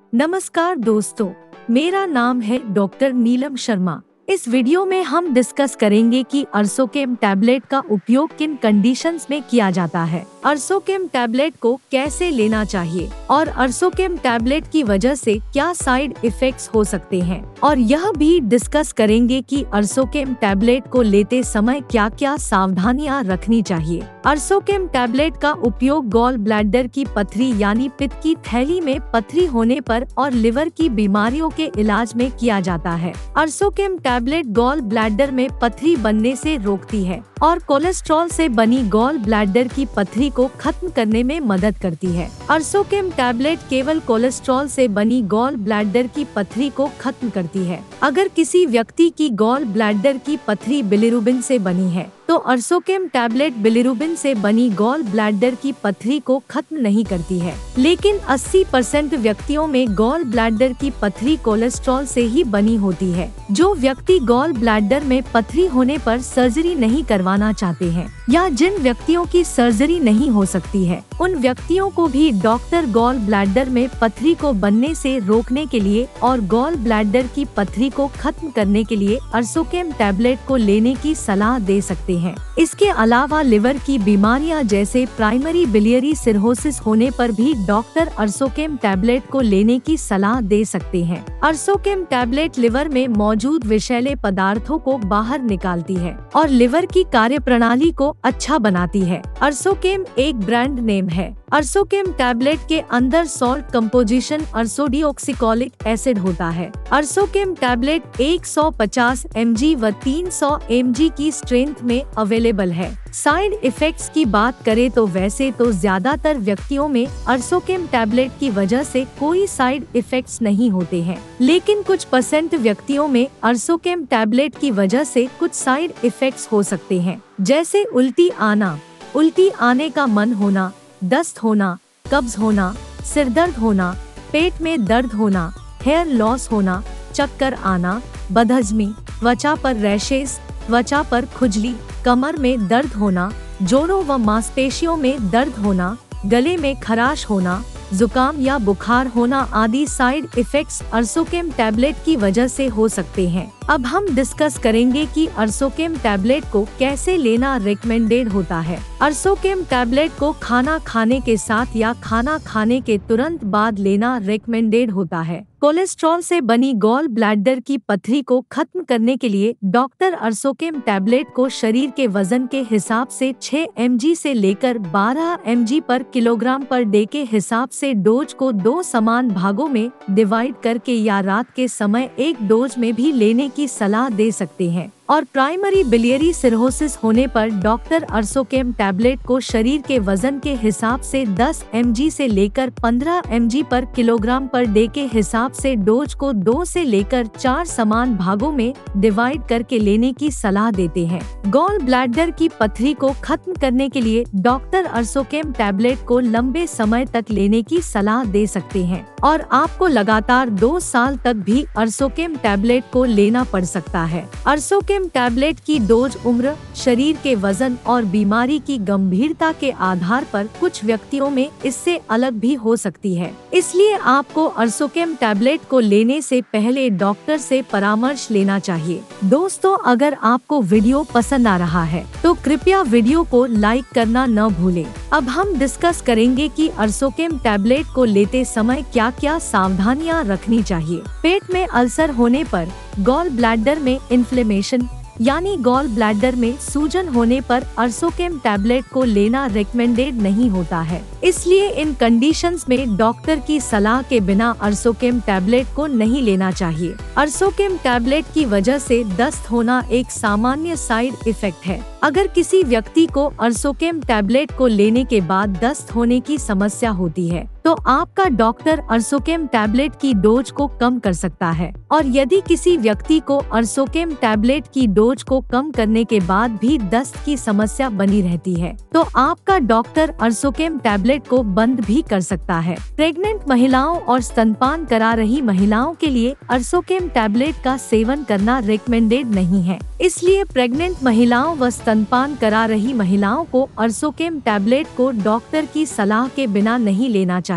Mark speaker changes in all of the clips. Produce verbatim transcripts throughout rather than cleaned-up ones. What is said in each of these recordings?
Speaker 1: नमस्कार दोस्तों, मेरा नाम है डॉक्टर नीलम शर्मा। इस वीडियो में हम डिस्कस करेंगे कि अर्सोकेम टैबलेट का उपयोग किन कंडीशंस में किया जाता है, अर्सोकेम टैबलेट को कैसे लेना चाहिए और अर्सोकेम टैबलेट की वजह से क्या साइड इफेक्ट्स हो सकते हैं, और यह भी डिस्कस करेंगे कि अर्सोकेम टैबलेट को लेते समय क्या क्या सावधानियां रखनी चाहिए। अर्सोकेम टैबलेट का उपयोग गॉल ब्लैडर की पथरी यानी पित्त की थैली में पथरी होने पर और लिवर की बीमारियों के इलाज में किया जाता है। अर्सोकेम टैबलेट गॉल ब्लैडर में पथरी बनने से रोकती है और कोलेस्ट्रॉल से बनी गॉल ब्लैडर की पथरी को खत्म करने में मदद करती है। अर्सोकेम टैबलेट केवल कोलेस्ट्रॉल से बनी गॉल ब्लैडर की पथरी को खत्म करती है। अगर किसी व्यक्ति की गॉल ब्लैडर की पथरी बिलिरुबिन से बनी है तो अर्सोकेम टैबलेट बिलिरुबिन से बनी गॉल ब्लैडर की पथरी को खत्म नहीं करती है, लेकिन अस्सी परसेंट व्यक्तियों में गॉल ब्लैडर की पथरी कोलेस्ट्रॉल से ही बनी होती है। जो व्यक्ति गॉल ब्लैडर में पथरी होने पर सर्जरी नहीं करवाना चाहते हैं या जिन व्यक्तियों की सर्जरी नहीं हो सकती है, उन व्यक्तियों को भी डॉक्टर गॉल ब्लैडर में पथरी को बनने से रोकने के लिए और गॉल ब्लैडर की पथरी को खत्म करने के लिए अर्सोकेम टैबलेट को लेने की सलाह दे सकते हैं। इसके अलावा लिवर की बीमारियां जैसे प्राइमरी बिलियरी सिरोसिस होने पर भी डॉक्टर अर्सोकेम टैबलेट को लेने की सलाह दे सकते हैं। अर्सोकेम टैबलेट लिवर में मौजूद विषैले पदार्थों को बाहर निकालती है और लिवर की कार्यप्रणाली को अच्छा बनाती है। अर्सोकेम एक ब्रांड नेम है। अर्सोकेम टैबलेट के अंदर सॉल्ट कंपोजिशन अर्सोडिऑक्सिकोलिक एसिड होता है। अर्सोकेम टैबलेट एक सौ पचास एम जी व तीन सौ एम जी की स्ट्रेंथ में अवेलेबल है। साइड इफेक्ट्स की बात करें तो वैसे तो ज्यादातर व्यक्तियों में अर्सोकेम टैबलेट की वजह से कोई साइड इफेक्ट्स नहीं होते हैं, लेकिन कुछ परसेंट व्यक्तियों में अर्सोकेम टैबलेट की वजह से कुछ साइड इफेक्ट्स हो सकते हैं, जैसे उल्टी आना, उल्टी आने का मन होना, दस्त होना, कब्ज होना, सिर दर्द होना, पेट में दर्द होना, हेयर लॉस होना, चक्कर आना, बदहजमी, त्वचा पर रैशेस, त्वचा पर खुजली, कमर में दर्द होना, जोड़ों व मांसपेशियों में दर्द होना, गले में खराश होना, जुकाम या बुखार होना आदि साइड इफेक्ट्स अर्सोकेम टैबलेट की वजह से हो सकते हैं। अब हम डिस्कस करेंगे कि अर्सोकेम टैबलेट को कैसे लेना रिकमेंडेड होता है। अर्सोकेम टैबलेट को खाना खाने के साथ या खाना खाने के तुरंत बाद लेना रिकमेंडेड होता है। कोलेस्ट्रॉल से बनी गॉल ब्लैडर की पथरी को खत्म करने के लिए डॉक्टर अर्सोकेम टैबलेट को शरीर के वजन के हिसाब से छह एम जी से लेकर बारह एम जी पर किलोग्राम पर डे के हिसाब से डोज को दो समान भागों में डिवाइड करके या रात के समय एक डोज में भी लेने की सलाह दे सकते हैं। और प्राइमरी बिलियरी सिरोसिस होने पर डॉक्टर अर्सोकेम टैबलेट को शरीर के वजन के हिसाब से दस एम जी से लेकर पंद्रह एम जी पर किलोग्राम पर डे के हिसाब से डोज को दो से लेकर चार समान भागों में डिवाइड करके लेने की सलाह देते हैं। गॉल ब्लैडर की पथरी को खत्म करने के लिए डॉक्टर अर्सोकेम टैबलेट को लंबे समय तक लेने की सलाह दे सकते हैं और आपको लगातार दो साल तक भी अर्सोकेम टैबलेट को लेना पड़ सकता है। अर्सोकेम टैबलेट की डोज उम्र, शरीर के वजन और बीमारी की गंभीरता के आधार पर कुछ व्यक्तियों में इससे अलग भी हो सकती है, इसलिए आपको अर्सोकेम टैबलेट को लेने से पहले डॉक्टर से परामर्श लेना चाहिए। दोस्तों, अगर आपको वीडियो पसंद आ रहा है तो कृपया वीडियो को लाइक करना न भूलें। अब हम डिस्कस करेंगे कि अर्सोकेम टैबलेट को लेते समय क्या क्या सावधानियां रखनी चाहिए। पेट में अल्सर होने पर, गॉल ब्लैडर में इन्फ्लेमेशन यानी गॉल ब्लैडर में सूजन होने पर अर्सोकेम टैबलेट को लेना रिकमेंडेड नहीं होता है, इसलिए इन कंडीशंस में डॉक्टर की सलाह के बिना अर्सोकेम टैबलेट को नहीं लेना चाहिए। अर्सोकेम टैबलेट की वजह से दस्त होना एक सामान्य साइड इफेक्ट है। अगर किसी व्यक्ति को अर्सोकेम टैबलेट को लेने के बाद दस्त होने की समस्या होती है तो आपका डॉक्टर अर्सोकेम टैबलेट की डोज को कम कर सकता है, और यदि किसी व्यक्ति को अर्सोकेम टैबलेट की डोज को कम करने के बाद भी दस्त की समस्या बनी रहती है तो आपका डॉक्टर अर्सोकेम टैबलेट को बंद भी कर सकता है। प्रेग्नेंट महिलाओं और स्तनपान करा रही महिलाओं के लिए अर्सोकेम टैबलेट का सेवन करना रिकमेंडेड नहीं है, इसलिए प्रेग्नेंट महिलाओं व स्तनपान करा रही महिलाओं को अर्सोकेम टैबलेट को डॉक्टर की सलाह के बिना नहीं लेना चाहिए।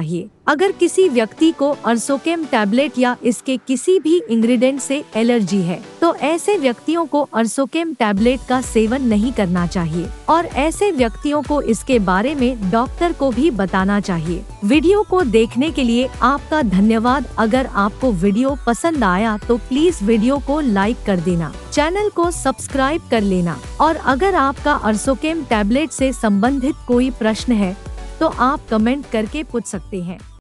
Speaker 1: अगर किसी व्यक्ति को अर्सोकेम टैबलेट या इसके किसी भी इंग्रेडिएंट से एलर्जी है तो ऐसे व्यक्तियों को अर्सोकेम टैबलेट का सेवन नहीं करना चाहिए और ऐसे व्यक्तियों को इसके बारे में डॉक्टर को भी बताना चाहिए। वीडियो को देखने के लिए आपका धन्यवाद। अगर आपको वीडियो पसंद आया तो प्लीज वीडियो को लाइक कर देना, चैनल को सब्सक्राइब कर लेना और अगर आपका अर्सोकेम टैबलेट से संबंधित कोई प्रश्न है तो आप कमेंट करके पूछ सकते हैं।